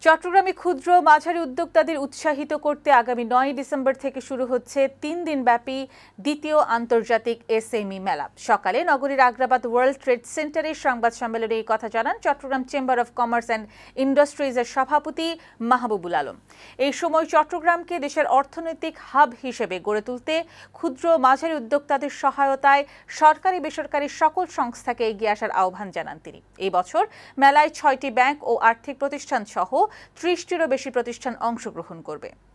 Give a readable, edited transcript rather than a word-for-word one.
চট্টগ্রামে ক্ষুদ্র মাঝারি উদ্যোক্তাদের উৎসাহিত করতে আগামী 9 ডিসেম্বর থেকে শুরু হচ্ছে 3 দিনব্যাপী দ্বিতীয় আন্তর্জাতিক এসএমই মেলা। সকালে নগরীর আগ্রাবাদ ওয়ার্ল্ড ট্রেড সেন্টারে সংবাদ সম্মেলনে এই কথা জানান Chittagong chamber of commerce and ইন্ডাস্ট্রিজের সভাপতি মাহবুবুল আলম। এই সময় চট্টগ্রামকে দেশের অর্থনৈতিক হাব হিসেবে গড়ে তুলতে ক্ষুদ্র মাঝারি উদ্যোক্তাদের সহায়তায় সরকারি বেসরকারি সকল সংস্থাকে এগিয়ে আসার আহ্বান জানান তিনি। এই বছর মেলায় 6টি ব্যাংক ও আর্থিক প্রতিষ্ঠান সহ 30টিরও বেশি প্রতিষ্ঠান অংশগ্রহণ করবে।